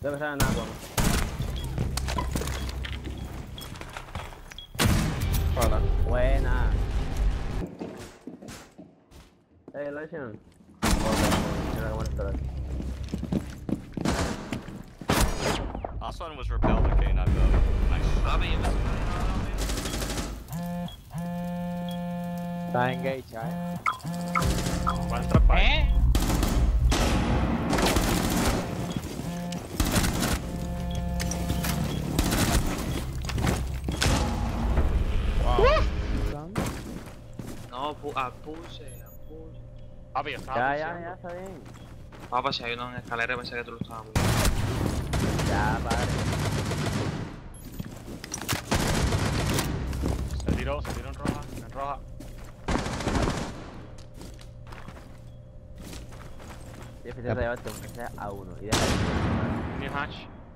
Debe ser en agua. Hola. Buena. La hicieron. Last one was repelled, okay, not go. Nice. Está engaged, One trap by. Wow. No, puse. Papi, estaba Ya, está bien. Papá, si hay uno en escalera, pensé que tú lo estabas viendo. Ya, padre. Se tiró en roja, Difícil de llevarte aunque sea a uno. Y deja New hatch.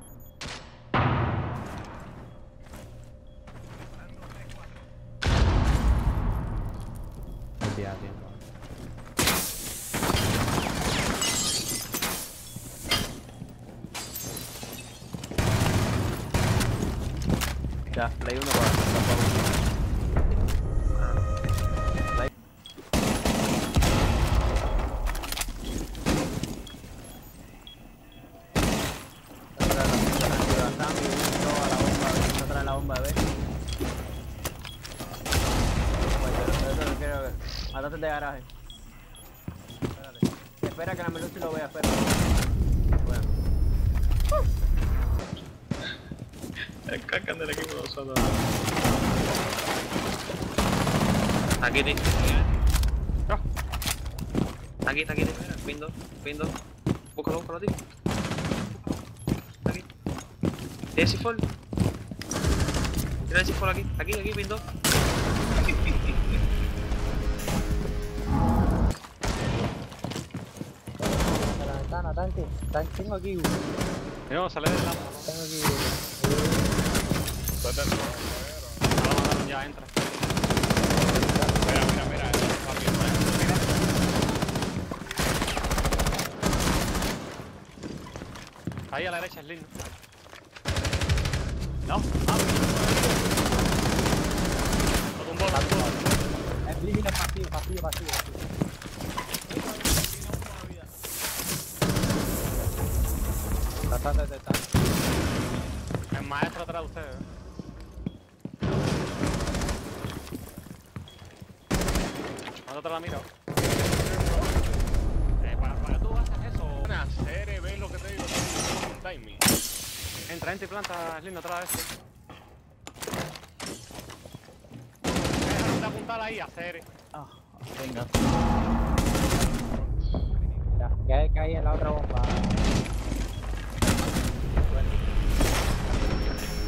Ya, tiempo. ya, play uno para play. Trae la bomba, ¿ves? Mátate de garaje. Espérate. Espera que la Melusi lo vea, espera. Bueno. El cacan del equipo de nosotros. Aquí, tío. Aquí, mira. Pin 2. Búscalo, tío. Aquí. ¿Tienes C4? Tira el C4 aquí, pin 2. La ventana, tanque. Tengo aquí uno. No, sale del lado. Tengo aquí uno. Ya entra. Mira. Ahí a la derecha es lindo. No. Lo tumbó. El límite pasivo. Tratando de detectar. El maestro atrás de ustedes. ¿Dónde te la miro? ¿Para tú haces eso? Hacer, ves lo que te digo, un timing. Entra y planta, es lindo otra vez. Déjame de apuntar ahí, hacer. Venga. Ya caí en la otra bomba.